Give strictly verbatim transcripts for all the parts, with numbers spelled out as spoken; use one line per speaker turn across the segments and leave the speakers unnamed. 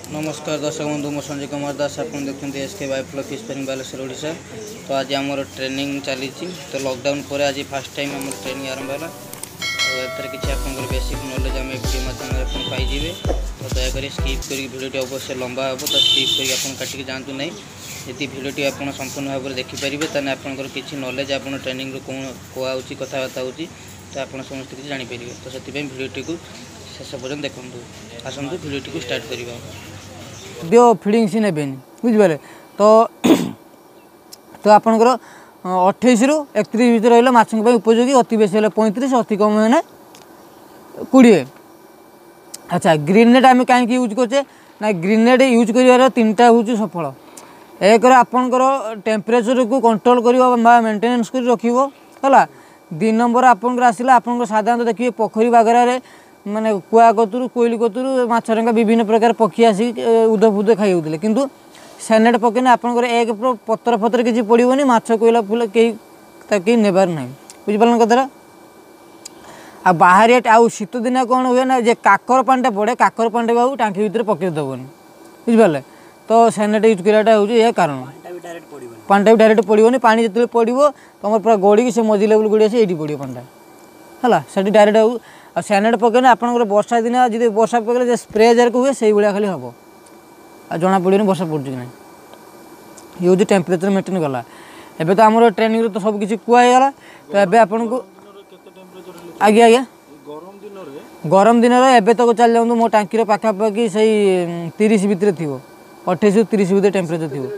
नमस्कार दर्शक बंधु मो संजय कुमार दास आप देखते S K biofloc fish farming Baleshwar Odisha. तो आज आमर ट्रेनिंग चली तो लॉकडाउन पर आज फर्स्ट टाइम आम ट्रेनिंग आरंभ है। तो एथर किसी आप बेसिक नॉलेज आम वीडियो माध्यम पाइबे। तो दयाकोरी स्किप कर भिडियो अवश्य लंबा हे तो स्किप कर काटिक जातु ना। यदि भिडियो आप संपूर्ण भाव में देखिपारे तेल आपंकर किसी नॉलेज आप ट्रेनिंग कौन कहुच्छी कथबार्ता हो तो आप समस्त किसी जानीपर। तो से भिडियो को शेष पर्यटन देखूँ। आसतु भिडियो को स्टार्ट करवा
दियो फिडिंग सी ने बुझे। तो तो आपंकर अठाईस रु एकतीस भितर रहा माछों उपयोगी अति बेसी पैंतीस अति कम है कोड़े। अच्छा ग्रीन नेट आम कहीं यूज करे ना ग्रीन नेट यूज कर तीन टा हूँ सफल। एक आपंकर टेम्परेचर को कंट्रोल कर मेंटेनेंस कर रखा। दुई नंबर आपंकर आसला आप साधारणतः देखिए पोखरी बागरारे माने कुआ कतुरु कोईली कतुरु माछरंगा विभिन्न प्रकार पक्षी आसिक उद फुद खाई होते किंतु सेनेट पकने आपंकर एक पतर फतर किसी पड़ोनी माछ कोईला फुल कहीं नेबार ना बुझिपार कथा। आ बाहर आउ शीत दिन कौन हुए ना जे काकर पानी पड़े काकर पानी भी टांकी भितर पकई देवनी बुझिपारे। तो सेनेट यूज कराटा हूँ यह कारण पानी भी डायरेक्ट पड़ोनी पानी जो पड़ो तुम पूरा गड़ी से मझी लेवल गड़ी आसे ये पड़ो पानी है से डायरेक्ट हो। आ सेनेट पकने आपंकर वर्षा दिन जी वर्षा पकड़े स्प्रे जार हुए से भाया खाली हम आ जना पड़ोनी वर्षा पड़ू कि ना। ये हूँ टेम्परेचर मेंटेन कला। एबे तो आम ट्रेनिंग तो सब किसी कहगला। तो ये आपन को आज्ञा आज्ञा गरम दिन एवं तक चल जाऊँ मो टांकी पाखापाखि से तीस भितर थी अठाईस तीस भितर टेम्परेचर थी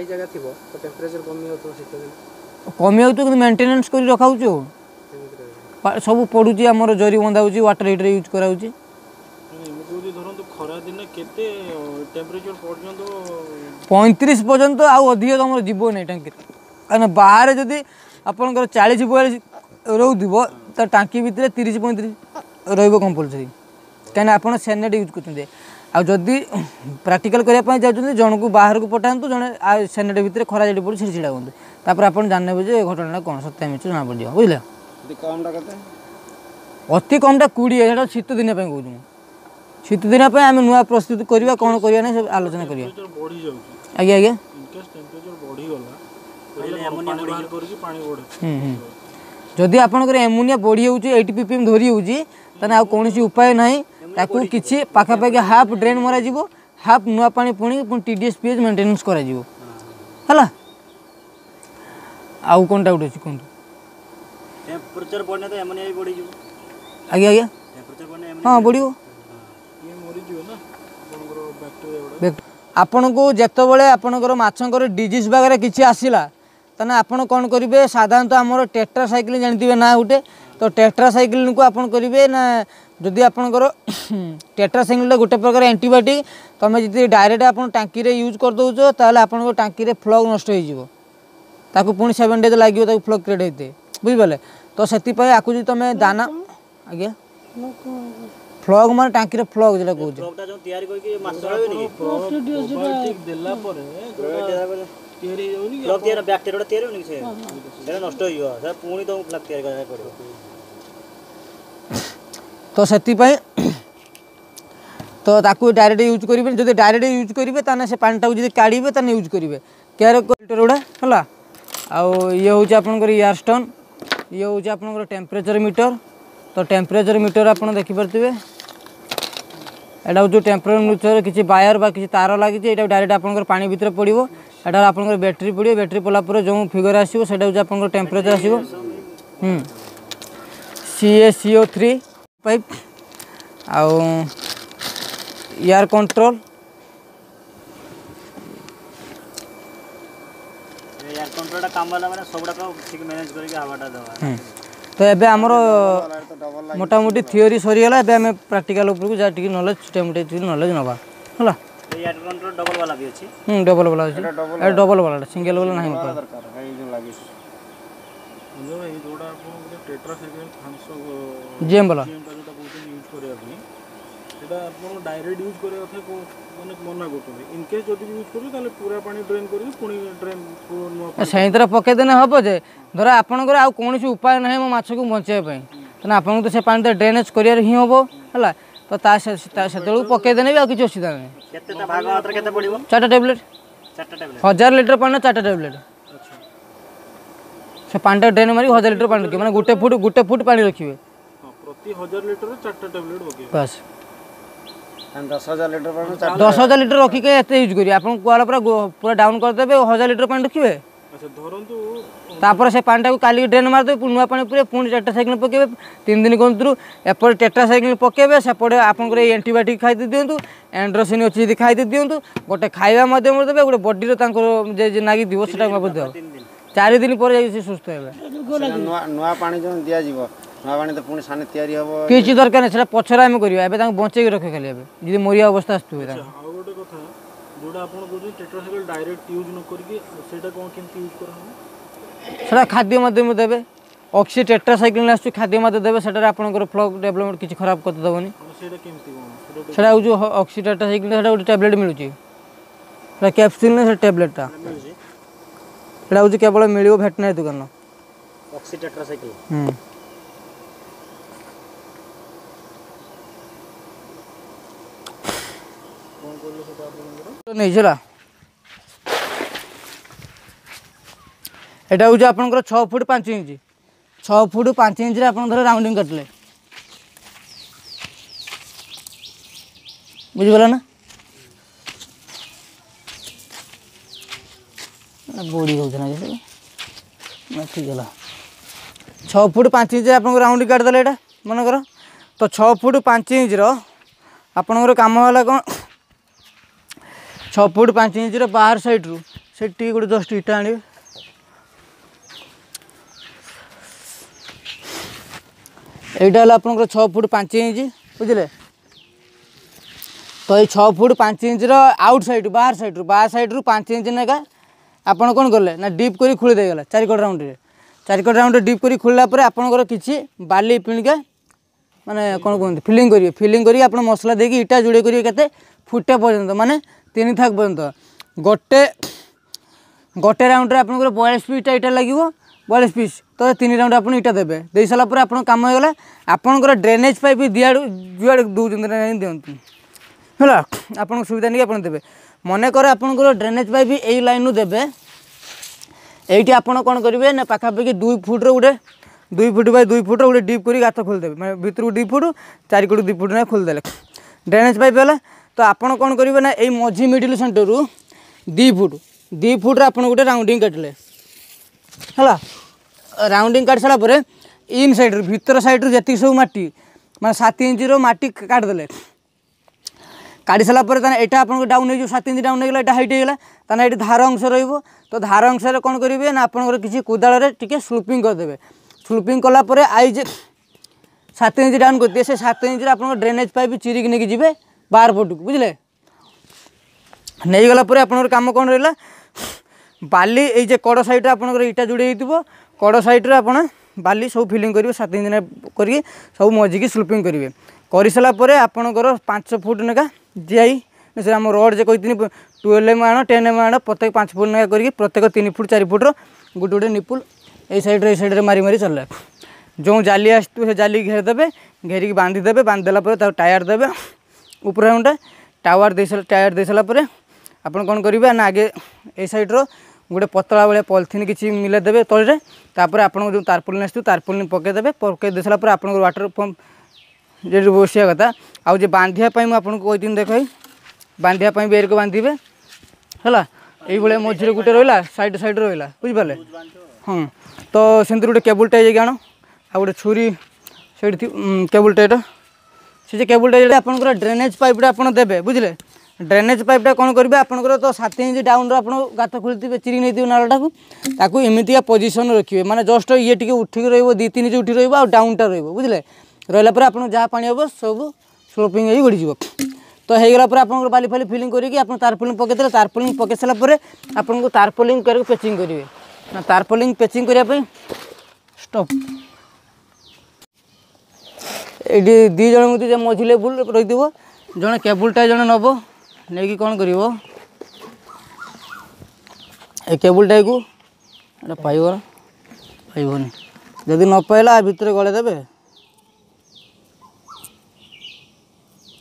कमी आउट मेंटेनेंस कर रखा सब पड़ुची आमर जरी बंधा हो वाटर हीटर यूज कराऊँ। पैंतीस पर्यंत आउ अधिक तुम जीव नहीं टांकी कहीं बाहर जदि आपंकर चालीस बयालीस रोव तो टांकी भितर तीस पैंतीस रंपलसरी कहीं आप सेनेट यूज कर। आदि प्राक्टिकल करने चाहते जन को बाहर को पठातु जड़े सेनेट भितर खरा जाटी पड़ी छिड़ा हूँ तापर आप जानने घटना कौन सत्या मिछ जना पड़ जाए बुझे। अति कमटा कोड़े शीत दिन कहूँ शीत दिन आम नुआ प्रस्तुत करवा कौन करवा ना सब आलोचना करिया। आज्ञा आज्ञा जदि आपंकर एमोनिया बढ़ी हो एटी पीपीएम धरी हो कौन उपाय ना ताकू किसी पाखापाखि हाफ ड्रेन मरा जीवो हाफ नुआ पानी पुणी पुणी टीडीएस पीएच मेंटेनेंस करा जीवो है। आउ कौन डाउट अच्छी कहूँ
टेम्परेचर बढ़ने तो एमोनिया भी बढ़ी जीवो।
आज्ञा आज्ञा
टेम्परेचर बढ़ने एमोनिया
हाँ बढ़ियो
ये मरी जीवो ना आपनकर बैक्टीरिया
आपन को जेतबेले आपनकर माछंकर डिजीज वगैरह किसी आसिला तने आपन कौन करिवे साधारणतः आमर टेट्रासाइक्लिन जानथिबे ना उठे। तो टेट्रासाइक्लिन को आपन करिवे ना जदि आपनकर टेट्रासाइक्लिन गोटे प्रकार एंटीबायोटिक तुम जी डायरेक्ट आप टांकी रे यूज कर दौच ताले आपन टांकी रे फ्लग नष्ट हो जीवो ताकू पुणी सेवन डेज लगे ताकू फ्लग क्रिएट होते बुझिपारे। तो से आपको जो तुम दाना आज्ञा फ्लग मान टांकी रे फ्लग जो कहूँ
फ्लगटा जो तयारी करके माछ चलाबेनी प्रोबायोटिक देला परे फ्लग तयार बैक्टीरिया तयार होनी से सेटा नष्ट होइयो से पुणी तो फ्लग तयार करा पड़ो।
तो से तो ताकू डायरेक्ट यूज करेंगे जब डायरेक्ट यूज करेंगे ताने से पानी टाक काढ़े ताने यूज करेंगे केयर क्वालिटी गुड़ा है। आउ ये हूँ आपंकर एयर स्टोन ये हूँ आपंकर टेम्परेचर मीटर। तो टेम्परेचर मीटर आप देखिपे एटा हूँ टेम्परेचर मीटर किसी वायर बा किसी तार लगी डायरेक्ट आपंकर पानी भीतर पड़ो एटार आपंकर बैटेरी पड़ो बैटेरी पड़ापर जो फिगर आसो से आपंकर टेम्परेचर आसो C A C O three pipe आउ एयर कंट्रोल
एयर कंट्रोलटा काम वाला माने सबडा को ठीक मैनेज करके हवाटा दवा।
तो एबे हमरो मोटा मोटी थ्योरी सरीगला एबे हमें प्रैक्टिकल ऊपर को जा टिक नॉलेज छोटे मोटे नॉलेज नबा हला।
एयर कंट्रोल डबल वाला भी अछि
हम डबल वाला अछि ए डबल वाला सिंगल वाला नहीं होता
दरकार है जो लागी जो ए जोड़ा आपन टेट्रासाइक्लिन फांसो
जेम वाला
जेम का जोटा बहुत यूज करे अपनी एटा आपन डायरेक्ट यूज करे अथे को माने मना करते इन केस जदि यूज करू ताले पूरा पानी ड्रेन करी पुणी ड्रेन को नो
सही तरह पके देने हबो जे धर आपनकर आ कोनोसी उपाय नहीं मो माछ को बचाए पई तने आपन तो से पानी ड्रेनेज करियर ही हबो हला। तो ता से पकईदेने भी आ किसी असुविधा नहीं। चार्टा टैबलेट हजार लिटर पानी चार्टा टैबलेट से पानी ड्रेन मारी हजार लिटर पानी रखिए मैंने गोटे फुट गोटे फुट पानी रखिए
प्रति हजार लिटर चार्टा टैबलेट पकेइबे
बस
दस हजार लिटर पानी
दस हजार लिटर रखिक एत यूज करिए आप कुआला पूरा पूरा डाउन करदेवे हजार लिटर पानी रखिए
अच्छा धरंतु
तापर से पानी टाक काली ड्रेन मारदेवे नुआ पानी पूरे पुणी टेट्रासाइक्लिन पकेबे तीन दिन कंतु एपटे टेट्रासाइक्लिन पकेबे सेपटे आपंकर एंटीबायोटिक खाई दिंतु एंड्रोसिन अच्छी यदि खाई दिंतु गोटे खाଇବା माध्यम देवे गोटे बॉडी जे नागी दिवो सेटा चार दिन पर सुस्थ हे
नुआ पानी जो दिया जीवो नुआ पानी तो पुणी साने तैयारी हबो
किछि दरकार नहीं सेटा पछरा हम करिया एबे तांको बंचे के रखे खाली एबे जदी मरिया अवस्था आस्तु
आ गोटे कथा जोडा आपण को टेट्रासाइक्लिन डायरेक्ट यूज न करके सेटा कोन केमती यूज करहबो
सेटा खाद्य माध्यम देवे ऑक्सी टेट्रासाइक्लिन आस्तु खाद्य माध्यम देवे सेटा आपनकर फ्लग डेवलपमेंट किछि खराब कर दबनी
सेटा केमती कोन
सेटा जो ऑक्सी टेट्रासाइक्लिन सेटा गोटे टैबलेट मिलुची सेटा कैप्सूल ने से टैबलेट ता सेटा हो केवल मिलियो भेटनरी दुकान
ऑक्सी टेट्रासाइक्लिन
हम नहीं चला एटा हूँ आपंकर छः फुट पाँच इंच छः फुट पाँच इंच आप राउंडिंग काटले बुझीगला ना बोड़ी होता ना ठीक है छः फुट पाँच इंच आप राउंडिंग काटिदेले यहाँ मनकर तो छः फुट पाँच इंच आपंकर काम है कौन छः फुट पाँच इंच बाहर साइड रू से गोटे जस्ट इटा आने यहाँ है आप छः फुट पाँच इंच बुझे तो ये छः फुट पाँच इंच आउट साइड बाहर साइड रू बाहर साइड रू पाँच इंच नेगा आपड़ कौन कले ना डीप कर खोली देगला चारिकट राउंड रे चारिकट राउंड डीप कर खोलला आपंकर किसी बाली पिणिका माने कौन कहते फिलिंग करेंगे फिलिंग करी आप मसला देकी इटा जोड़े करेंगे केते फुटे पर्यंत माने तीन थाक पर्यंत गोटे गोटे राउंड आप बयालीस पीस इटा लगे बयालीस पीस तो तीन राउंड आप इटा देवे दे सारापर आप कम होगा आपंकर ड्रेनेज पाइप दिआड़ जुआड़ दूसरी दिंतु है आप सुविधा नहीं आप देवे मनकर आपंकर ड्रेनेज पाइप यही लाइन देवे ये आप कौन करेंगे ना पाखापाखि दुई फुट्र गोटे दुई फुट बाय दुई फुट गोटे डीप कर गात खोलदेवे मैं भितर दुई फुट चारिकट दुई फुट ना खोलदे ड्रेनेज पाइप है तो आपड़ कौन करेंगे ना ये मझी मिडिल सेंटर रू दी फुट दी फुट्रे आप गोटे राउंडिंग काटिले है राउंडिंग काट सारापर इन साइड भीतर साइड जी सब माटी मैं सात इंच माटी काटिदेले काटी सारापर यहाँ आप डाउन हो सात इंच डाउन होगा यहाँ हाइट होगा ताना ये धार अंश रो धार अंश कौन करेंगे ना आपंकर किसी कोदाल टी स्लूपिंग करदे स्लूपिंग कलापर आई जे सात इंच डाउन करते से सात इंच आप ड्रेनेज पाइप चिरिक नहीं जी बाहर पटू बुझे नहीं गलापर आप कम कौन रहा बाली ये कड़ साइड आपंकर इटा जोड़े कड़ साइड्रे आप बाली सब फिलिंग करेंगे सात इंच कर सब मझिकी स्लूपिंग करेंगे कर सारापर आपंकर पाँच फुट नेका जीआई से आम रड जे कही ट्वेल्व एम आण टेन एम आण प्रत्येक पाँच फुट नेका कर प्रत्येक तीन फुट चार फुट्र गोटे गोटे निपुल ये साइड ये साइड मारी मारी चल जो जाली आसतु से जाली घेरदेवे घेरिकी बांधिदेवे बांधिदेला टायर देवे ऊपर राउंडा टावर दे टायर दे सारापर आप कौन करेंगे ना आगे ये सैड्र गोटे पतला भाया पॉलिथिन किसी मिले देवे तले तापर आप जो तारपोलिन आसू तारपोलिन पकईदेवे पकई सारापर आप वाटर पंप जो बसिया कथा आउ जे बांधियापाई मुझे कही देख बांधियापाई बेर को बांधे है ये मझे गोटे रहा साइड साइड रहा बुझिपारे हाँ तो सेमती गोटे केबुल टाइज आण आ गोटे छुरी से केबुल टाइट से केबुल टाइट आप ड्रेनेज पाइपटा आप देवे बुझे ड्रेनेज पाइपटा कौन करेंगे आपंकर तो सात इंच डाउन आप गात खोलते चिरी नहीं नालटा को एमती पोजिशन रखिए माने जस्ट ये टी उठिक री तीन इंच उठी रहा डाउनटा रुझे रहा आप जहाँ पा हम सब स्लोपिंग हो गड़ी तो हो गला आप बाली फाली फिलिंग करके तारपोलिंग पकईदे तारपोलिंग पकई सारापर आपको तारपोलिंग कर पेचिंग करेंगे ना तारपोलिंग पेचिंग करने स्टॉप ये दी जन मत मझी लेवल रही जड़े केबुलटा जड़े नब नहीं कौन कर केबुल टाइप को पाइब पाइबनी जदि न पाइला भितर गले देवे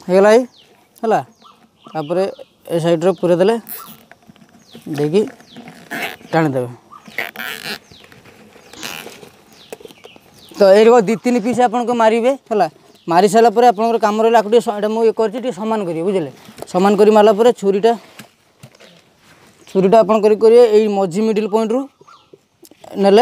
ହେଇଗଲା ଏଇ ହେଲା ତାପରେ ଏ ସାଇଡ଼୍ରେ ପୁରେଇ ଦେଲେ ଦେଇକି ଟାଣିଦେବେ। ତ ଏଇଠି ଦୁଇ ତିନି ପିସ୍ ଆପଣଙ୍କୁ ମାରିବେ ହେଲା ମାରି ସାରିଲା ପରେ ଆପଣଙ୍କର କାମ ରହିଲା ଆକୁ ଟିକେ ଏଇଟା ମୁଁ ଇଏ କରିଛି ଟିକେ ସମାନ କରିବେ ବୁଝିଲେ ସମାନ କରି ମାରିଲା ପରେ ଛୁରୀଟା ଛୁରୀଟା ଆପଣ କରି କରିବେ ଏଇ ମଝି ମିଡ଼ିଲ୍ ପଏଣ୍ଟରୁ ନେଲେ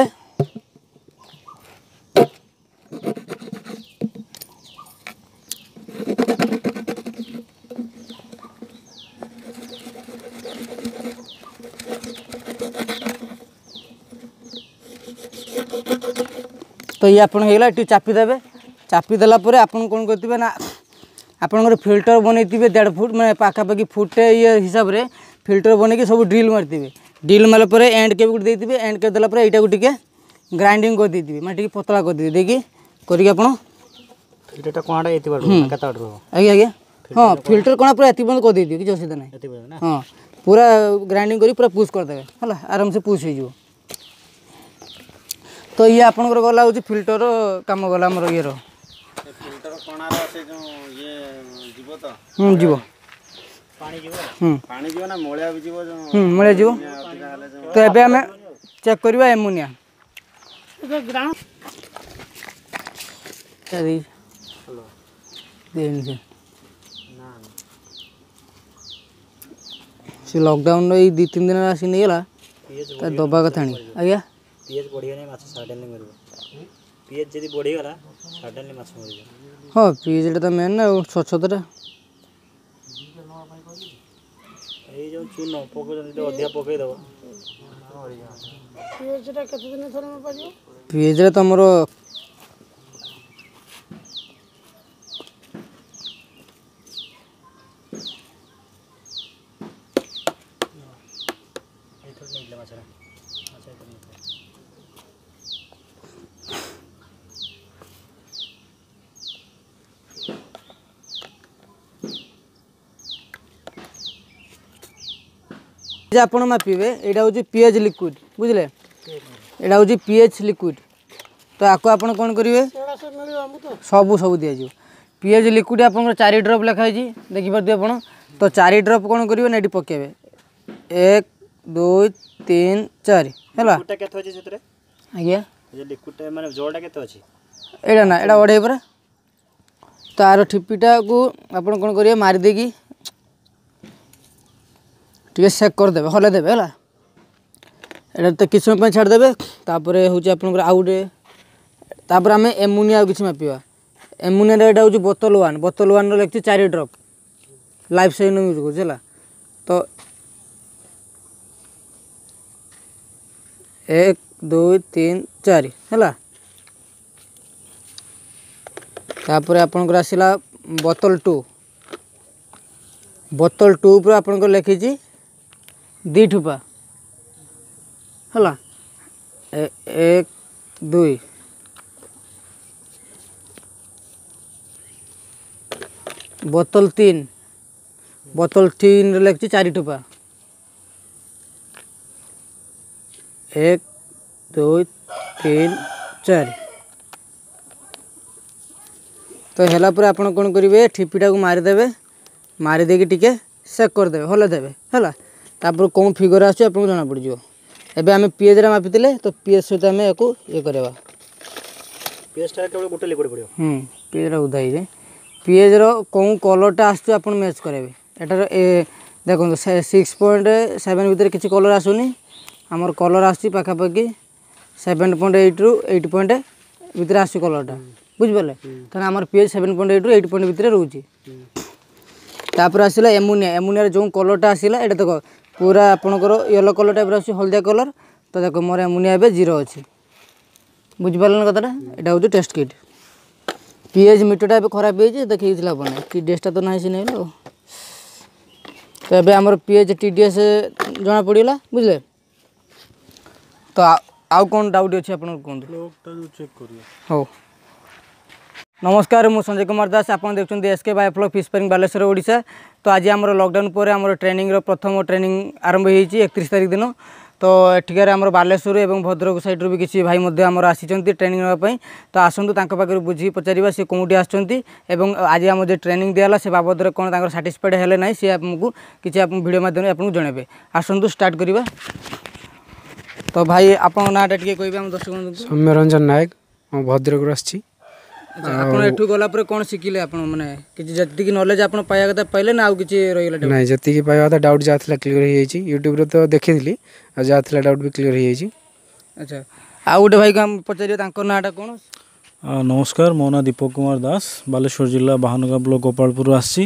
तो ये आपन हेला टी चापी देबे चापी देला परे आपन कोन करतिबे ना आपनकर फिल्टर बनैतिबे डेढ़ फुट माने पाखा पाखी फुटे ये हिसाब रे फिल्टर बनै के सब ड्रिल मारतिबे ड्रिल मारला परे एंड के गुड देतिबे एंड के देला परे एटा को टिके ग्राइंडिंग कर देतिबे माने टिके पतला कर देबे देखि करिके आपन
फिल्टर कोणाडा एति बाड केता बाड
आगे आगे हां फिल्टर कोना पूरा एति बंद कर देतिबे कि असुविधा नै
एति बाड ना
हां पूरा ग्राइंडिंग करी पूरा पुश कर देबे हला आराम से पुश हो जिवो। तो ये आपनकर गला होची फिल्टर काम गला हमर ये रो
फिल्टर कोणार से जो ये जीवो तो
हम जीवो
पानी जीवो
हम
पानी जीवो ना मोळिया भी जीवो जो
हम मळे जीवो तो एबे हमें चेक करबा एमोनिया
ए ग्राउंड
चली हेलो देन से
ना
से लॉकडाउन रे दो तीन दिन आसी नै गेला त दबा कथानी आया
पीएच बढ़िया नहीं माछ सडनली मरबो पीएच जदी बढ़ी गला सडनली माछ मरबो
हां पीएच तो मेन ना छछतरा
ए जो चून पको जदी अधिया पके दबो पीएच टा केते दिन थरे में पाजो
पीएच रे तमरो आपण मापिबे एटा होची पीएच लिक्विड बुझले एटा होची पीएच लिक्विड तो आको आपण कोन करिवे सब सब दिया जो पीएच लिक्विड आपण चार ड्रॉप लिखाई जी देखि परते आपण तो चार ड्रॉप कोन करिवे नेटी पकेबे एक दो तीन चार हैला
कुटा केतो अछि सेतरे
आज्ञा
जे लिक्विड माने जोडा केतो अछि
एटा ना एटा ओढे पर तो आरो ठिपिटा को आपण कोन करिवे मार देगी टिके सेक कर देबे हले देबे हला एटा तो किछ समय छाड़ देबे तापरे होची आपनकर आउडे तापर हमें एमोनिया किछ मापिबा एमोनिया एटा होची बोतल वन बोतल वन रो लेखछि चार ड्रॉप लाइफ साइन यूज को हला तो एक दो तीन चार हला तापर आपनकर आसिला बोतल टू बोतल टू पर आपनकर लेखिछि दी ठुपा हला एक दुई बोतल तीन बोतल तीन रे लेखछि चार ठुपा एक दो तीन चार तो हेला पर आपण कोन करिवे ठिपिटा को मारि देबे मारि देके टिके सेक कर देबे हले देबे हला तापर कौन फिगर आछे आपको जाना पड़ जिवो एबे हमें पीएच रे मापितिले तो पीएच सहित हमें एको ये करबा
पीएच टा केवल गोटे लिक्विड पड़ियो
हम पीएच रे उदाई जे पीएच रो कौन कलर टा आछे आपन मैच करबे एटार ए देखो छह पॉइंट सात भीतर किछि कलर आसुनी हमर कलर आछि पाखा पाखी सात पॉइंट आठ रु आठ पॉइंट भीतर आछि कलर टा बुझ पले कारण हमर पीएच सात पॉइंट आठ रु आठ पॉइंट भीतर रहउची तापर आसिला एमोनिया एमोनिया रे जो कलर टा आसिला एटा देखो पूरा आपनकर येलो कलर टाइप रसी हल्दिया कलर तो देखो मोर एमोनिया एबे जीरो अछि बुझ पालन कतटा एटा होतो test kit pH meter type खराब हे जे देखि दिला बने कि डेस्टा तो नाही सिने लो तो एबे हमर पीएच टीडीएस जणा पडिला बुझले तो आउ कोन डाउट अछि आपन कोन
लोकटा जो चेक करियो
हो नमस्कार मु संजय कुमार दास आप देखते SK biofloc fish farming Baleshwar Odisha तो आज आम लॉकडाउन पर आम ट्रेनिंग रो प्रथम ट्रेनिंग आरंभ होती एकतीस तारीख दिन तो एठिकार आम बालेश्वर और भद्रक साइड्रु भी किसी भाई आमर आसी ट्रेनिंग नापी तो आसतु पाखे बुझी पचार सी कौटी आसुँच आज आम जो ट्रेनिंग दिहला से बाबद कौन साटिस्फाइड है ना सी आमको किसी वीडियो माध्यम आपको जनइबे आसतु स्टार्ट करवा। तो भाई आप नाटा टे कह दर्शक
सौम्यरंजन नायक भद्रक आसी
ଆପଣ ଏଠୁ ଗଲା ପରେ କ'ଣ ଶିଖିଲେ ଆପଣ ମାନେ କିଛି ଯେତିକି ନଲେଜ ଆପଣ ପାଇବା କଥା ପାଇଲେ ନା ଆଉ କିଛି ରହିଗଲା?
ନାଇଁ ଯେତିକି ପାଇବା କଥା ଡାଉଟ୍ ଯାହା ଥିଲା କ୍ଲିୟର ହେଇଯାଇଛି ୟୁଟ୍ୟୁବରେ ତ ଦେଖିଥିଲି ଆଉ ଯାହା ଥିଲା ଡାଉଟ୍ ବି କ୍ଲିୟର ହେଇଯାଇଛି।
ଆଚ୍ଛା ଆଉ ଗୋଟେ ଭାଇକୁ ଆମେ ପଚାରିବା ତାଙ୍କ ନାଁଟା କ'ଣ?
ନମସ୍କାର ମୋ ନାଁ ଦୀପକ କୁମାର ଦାସ ବାଲେଶ୍ୱର ଜିଲ୍ଲା ବାହାନଗା ବ୍ଲକ ଗୋପାଳପୁରରୁ ଆସିଛି।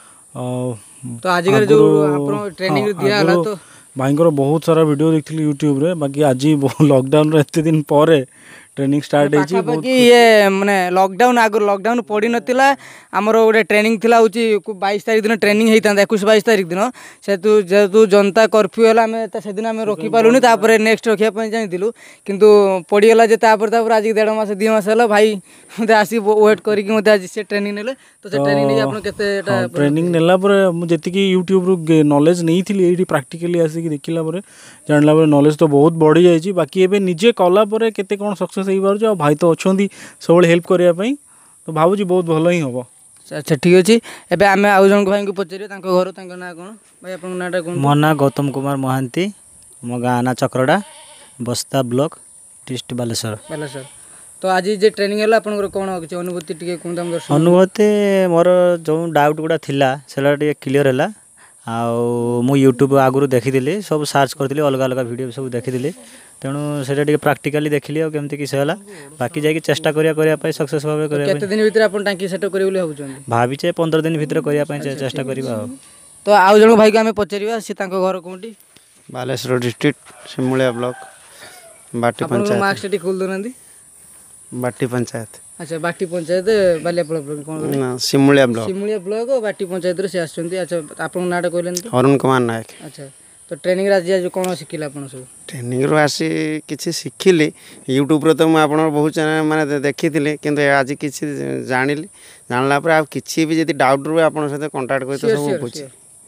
ତ ଆଜିକାଲି ଯେଉଁ ଆପଣ ଟ୍ରେନିଂ ଦିଆହେଲା ତ
ଭାଇଙ୍କର ବହୁତ ସାରା ଭିଡ଼ିଓ ଦେଖିଥିଲି ୟୁଟ୍ୟୁବରେ ବାକି ଆଜି ଲକଡାଉନର ଏତେ ଦିନ ପରେ ट्रेनिंग स्टार्ट
है ये माने लॉकडाउन आगु लॉकडाउन पड़ी नथिला हमर गोटे ट्रेनिंग थिला होची बाईस तारिख दिन ट्रेनिंग हेता इक्कीस बाईस तारिख दिन से तू जेतु जनता कर्फ्यू हला हमें से दिन हमें रोकी पालुनी तापर नेक्स्ट रखिया पई जानिथिलु किंतु पड़ी गला जे तापर तापर आज डेढ़ मास दो मास हला भाई मते आसी वेट करी कि मते आज से ट्रेनिंग नेले तो से ट्रेनिंग नै आपन केते एटा
ट्रेनिंग नेला पर मु जेति कि YouTube रु नॉलेज नै थिली एठी प्रैक्टिकली आसी कि देखिला पर जानला पर नॉलेज तो बहुत बढ़ी जाई छी बाकी एबे निजे कला पर केते कोन सक्सेस हो पार आ भाई तो अच्छा सब हेल्प करने तो भावुँ बहुत भल ही हम।
अच्छा ठीक अच्छे एबे आम आउ जन भाई को पचारे घर ना कौन भाई आप नाटा कौन?
मो ना गौतम कुमार महांती मो गाँ ना चक्रड़ा बस्ता ब्लॉक डिस्ट्रिक्ट बालेश्वर
बालेश्वर। तो आज जे ट्रेनिंग है आपन कौन किसी अनुभूति टिके कोन दम दर्शन
अनुभूति मोर जो डाउट गुड़ा थिला सेला टिके क्लियर हैला आ मु यूट्यूब आगु देखी सब सर्च करी अलग अलग वीडियो सब देखी तेणु से प्राक्टिकली देखिली और केमती किस है बाकी जाकि चेष्टा करिया सक्सेस भाव
केते दिन भीतर आपन टांकी सेट करियो बोली भाबुछन
भाबीचे पंद्रह दिन भीतर करिया चेष्टा करबा।
तो आउ जण भाई को हमें पचारिबा से तांको घर कोंटी?
Baleshwar district Simulia block Bati panchayat.
Marks study खोल दोनंदी
बाटी पंचायत।
अच्छा बाटी पंचायत बालियापड़ ब्लॉक कोन
ना सिमुलिया ब्लॉक
सिमुलिया ब्लॉक और बाटी पंचायत रे से आछंती। अच्छा आपन नाटा कहलेन तो?
अरुण कुमार नायक।
अच्छा तो ट्रेनिंग आज आज कौन शिखिले आपन सब?
ट्रेनिंग रो आसी किछि शिखिली यूट्यूब रे तो मैं आपन बहुत चैनल माने देखिथिले किंतु आज किछि जानिली जानला पर आ किछि भी जदी डाउट रो आपन साथे कांटेक्ट करि तो सब पूछि।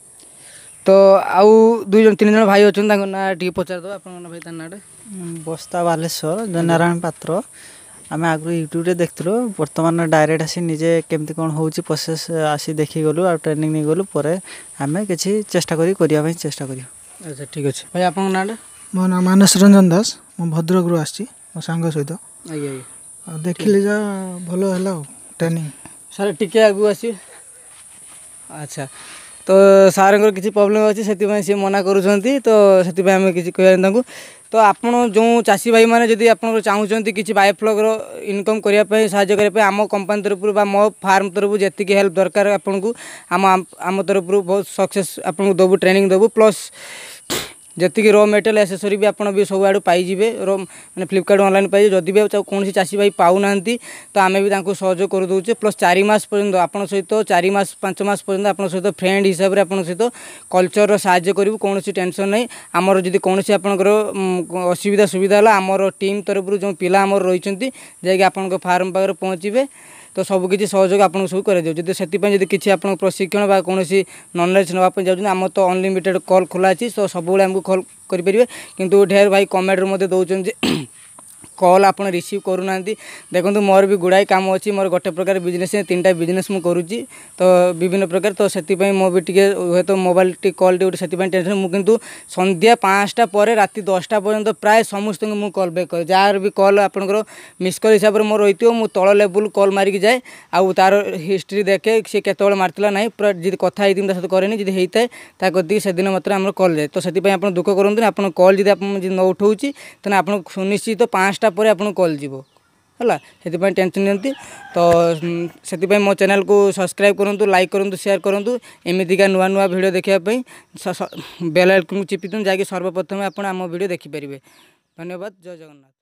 तो आउ दुई जन तीन जन भाई अछन तांको ना टी पचार दो आपन भाई तान नाटा?
बस्ता बालेश्वर नारायण पात्र आम आगु यूट्यूब रे देखिलु वर्तमान डायरेक्ट आसी निजे केमती कौन होची प्रोसेस आसी देखी गलु और ट्रेनिंग नहीं गलु परे आमे किछि चेष्टा करी करिया भाई चेष्टा करियो।
अच्छा ठीक अच्छे भाई आपन नाटा?
मो नाम मानस रंजन दास मो भद्रक रु आसी मो सांग सहित
आगे आगे
देखिले जा भलो हला ट्रेनिंग
सर टिके आगु आसी। अच्छा तो सार किसी प्रॉब्लम अच्छी से मना करुँच तो से आम किसी कह तो आपड़ जो चाषी भाई मैंने जब आप चाहते कि बायोफ्लॉगर इनकम करने साहय आम कंपनी तरफ मो फार्म तरफ जी हेल्प दरकार आपन को आम आम तरफ बहुत सक्सेस आपको देवु ट्रेनिंग देवु प्लस जी रो मेटेरियल एसेसरी भी आपड़ भी सब आड़ पाइबे रो मैंने फ्लिपकार्ट ऑनलाइन पाइबे जदि भी कौन चाषी भाई पाऊना तो आम भी सहयोग कर दूचे प्लस चार मास पर्यंत आपन सहित चार मास पांच मास पर्यंत आपन सहित फ्रेंड हिसाब से आपन सहित कल्चर साहाय्य करूँ कौन टेंशन नहीं आमर जब कौन आपंकर असुविधा सुविधा है आमर टीम तरफ जो पिला आमर रही जैक आप फार्म पाखे पहुँचे तो सबकि सहयोग आपको सब कर से किसी आप प्रशिक्षण बा कौन नॉलेज नापी जाऊँ आम तो अनलिमिटेड कॉल खोला अच्छी तो सब आमको कॉल करेंगे किंतु ढेर भाई कमेंट दौरान कॉल आप रिसीव करूना देखो मोर भी गुड़ाई काम अच्छी मोर गोटे प्रकार बिजनेस तीन टा बिजनेस मु करुच्ची तो विभिन्न प्रकार तो से मो भी टे हे तो मोबाइल टी कॉल टी से टेंशन मुझे किंतु संध्या पाँचटा पर राति दसटा पर्यंत प्राय समस्त मुझे कॉल बैक करे जार भी कॉल आपंकर मिस कॉल हिसाब से मोर रही मुझे तल लेवल कॉल मारिक जाए आउ तार हिस्ट्री देखे सी केतल मार्ला ना पूरा जी कथा सहित कैनि जी होता है कति से दिन मात्र आम कॉल जाए तो से दुख करूँ आप कॉल जब आप न उठाऊँ तेना आप सुनिश्चित पाँचटा पर आपन कॉल जीवो है से टेंशन नियंती तो से मो चैनल को सब्सक्राइब करूँ लाइक करूँ शेयर करूँ एमतीका नुआ नुआ वीडियो देखापी बेल आइकन चिपी जहाँकि सर्वप्रथम आप वीडियो देखिपारे। धन्यवाद। जय जगन्नाथ।